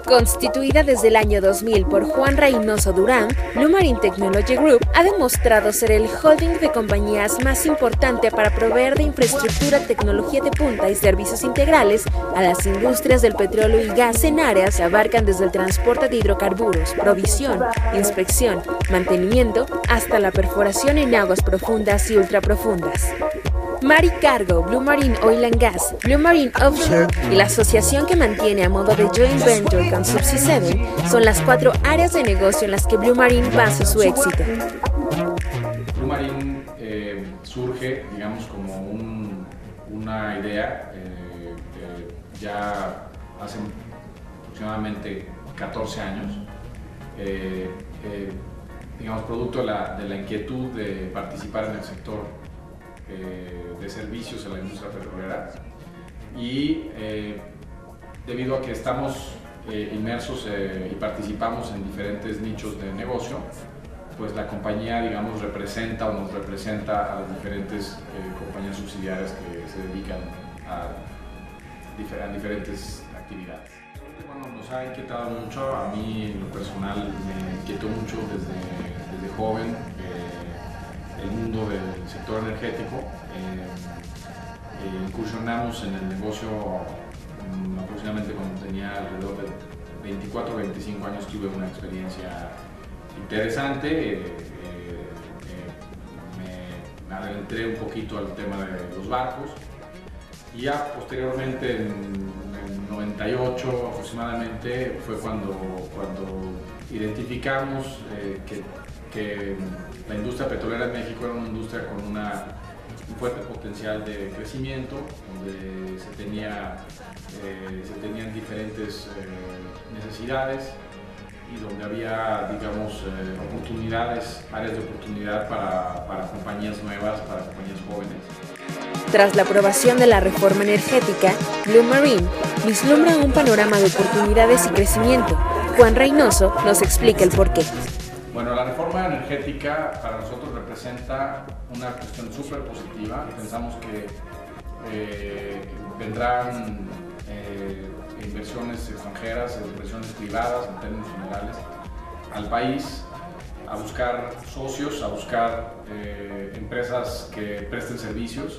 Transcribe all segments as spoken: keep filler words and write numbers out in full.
Constituida desde el año dos mil por Juan Reynoso Durán, Blue Marine Technology Group ha demostrado ser el holding de compañías más importante para proveer de infraestructura, tecnología de punta y servicios integrales a las industrias del petróleo y gas en áreas que abarcan desde el transporte de hidrocarburos, provisión, inspección, mantenimiento, hasta la perforación en aguas profundas y ultraprofundas. Mari Cargo, Blue Marine Oil and Gas, Blue Marine Offshore y la asociación que mantiene a modo de joint venture con Subsea siete son las cuatro áreas de negocio en las que Blue Marine basa su éxito. Blue Marine eh, surge, digamos, como un, una idea eh, eh, ya hace aproximadamente catorce años, eh, eh, digamos, producto de la, de la inquietud de participar en el sector Eh, de servicios en la industria petrolera y eh, debido a que estamos eh, inmersos eh, y participamos en diferentes nichos de negocio, pues la compañía, digamos, representa o nos representa a las diferentes eh, compañías subsidiarias que se dedican a, difer a diferentes actividades. Bueno, nos ha inquietado mucho, a mí en lo personal me inquietó mucho desde, desde joven eh, el mundo del sector energético. Eh, eh, incursionamos en el negocio um, aproximadamente cuando tenía alrededor de veinticuatro o veinticinco años. Tuve una experiencia interesante, eh, eh, eh, me, me adentré un poquito al tema de los barcos y ya posteriormente en, en noventa y ocho aproximadamente fue cuando, cuando identificamos eh, que, que la industria petrolera en México era una industria con una, un fuerte potencial de crecimiento, donde se, tenía, eh, se tenían diferentes eh, necesidades y donde había, digamos, eh, oportunidades, áreas de oportunidad para, para compañías nuevas, para compañías jóvenes. Tras la aprobación de la reforma energética, Blue Marine vislumbra un panorama de oportunidades y crecimiento. Juan Reynoso nos explica el porqué. Bueno, la reforma energética para nosotros representa una cuestión súper positiva. Pensamos que eh, vendrán eh, inversiones extranjeras, inversiones privadas en términos generales al país a buscar socios, a buscar eh, empresas que presten servicios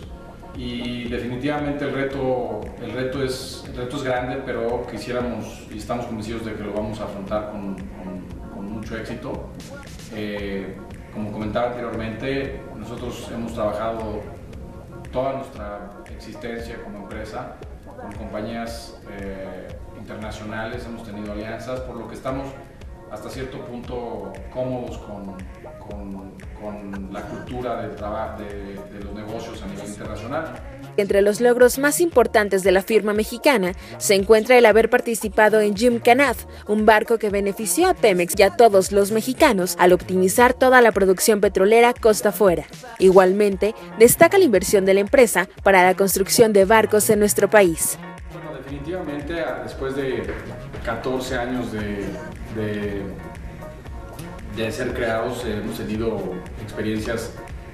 y definitivamente el reto, el, reto es, el reto es grande, pero quisiéramos y estamos convencidos de que lo vamos a afrontar con, con mucho éxito. Eh, como comentaba anteriormente, nosotros hemos trabajado toda nuestra existencia como empresa con compañías eh, internacionales, hemos tenido alianzas, por lo que estamos hasta cierto punto cómodos con, con, con la cultura del trabajo de, de los negocios a nivel internacional. Entre los logros más importantes de la firma mexicana se encuentra el haber participado en Gymkhana, un barco que benefició a Pemex y a todos los mexicanos al optimizar toda la producción petrolera costa afuera. Igualmente, destaca la inversión de la empresa para la construcción de barcos en nuestro país. Bueno, definitivamente, después de catorce años de, de, de ser creados, hemos tenido experiencias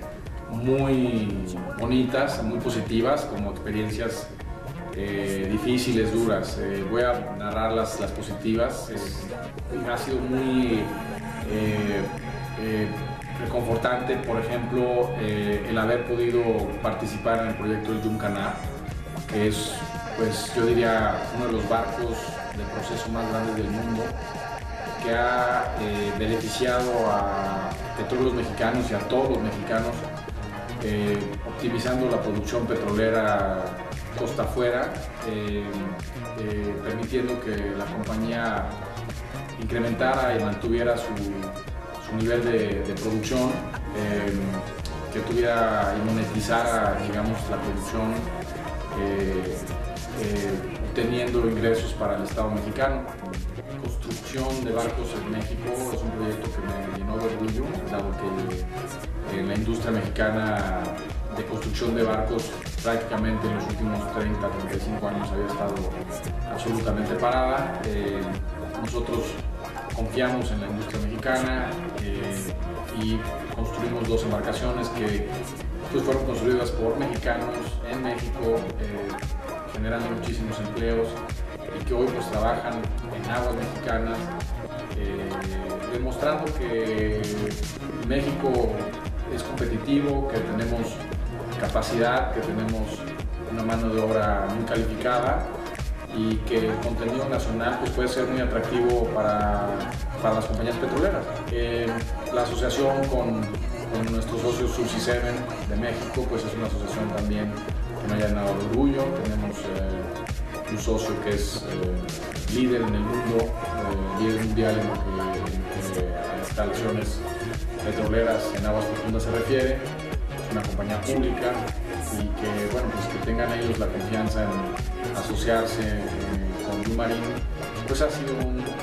muy bonitas, muy positivas, como experiencias eh, difíciles, duras. Eh, voy a narrar las, las positivas. Es, ha sido muy eh, eh, reconfortante, por ejemplo, eh, el haber podido participar en el proyecto del Gymkhana, que es, pues, yo diría, uno de los barcos de proceso más grandes del mundo, que ha eh, beneficiado a petróleos mexicanos y a todos los mexicanos, Eh, optimizando la producción petrolera costa afuera, eh, eh, permitiendo que la compañía incrementara y mantuviera su, su nivel de, de producción, eh, que tuviera y monetizara, digamos, la producción, eh, eh, obteniendo ingresos para el Estado mexicano. Construcción de barcos en México es un proyecto que me llenó de orgullo, dado que eh, la industria mexicana de construcción de barcos prácticamente en los últimos treinta a treinta y cinco años había estado absolutamente parada. Eh, nosotros confiamos en la industria mexicana eh, y construimos dos embarcaciones que pues, fueron construidas por mexicanos en México, eh, generando muchísimos empleos y que hoy pues trabajan en aguas mexicanas, eh, demostrando que México es competitivo, que tenemos capacidad, que tenemos una mano de obra muy calificada y que el contenido nacional pues, puede ser muy atractivo para, para las compañías petroleras. Eh, la asociación con, con nuestros socios Subsea siete de México pues, es una asociación también que nos ha llenado de orgullo. Tenemos eh, un socio que es eh, líder en el mundo, eh, líder mundial en lo que, en, en, a instalaciones petroleras en aguas profundas se refiere. Es una compañía pública y que, bueno, pues que tengan ellos la confianza en asociarse eh, con Blue Marine, pues ha sido un, un,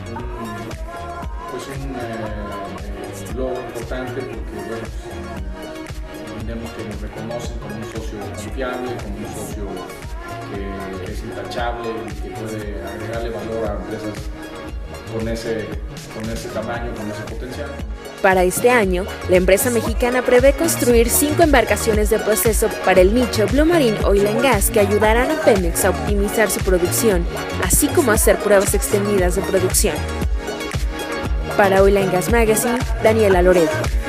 pues un eh, logro importante porque, bueno, pues, entendemos que nos reconocen como un socio confiable, como un socio que es intachable y que puede agregarle valor a empresas con ese, con ese tamaño, con ese potencial. Para este año, la empresa mexicana prevé construir cinco embarcaciones de proceso para el nicho Blue Marine Oil and Gas que ayudarán a Pemex a optimizar su producción, así como a hacer pruebas extendidas de producción. Para Oil and Gas Magazine, Daniela Loredo.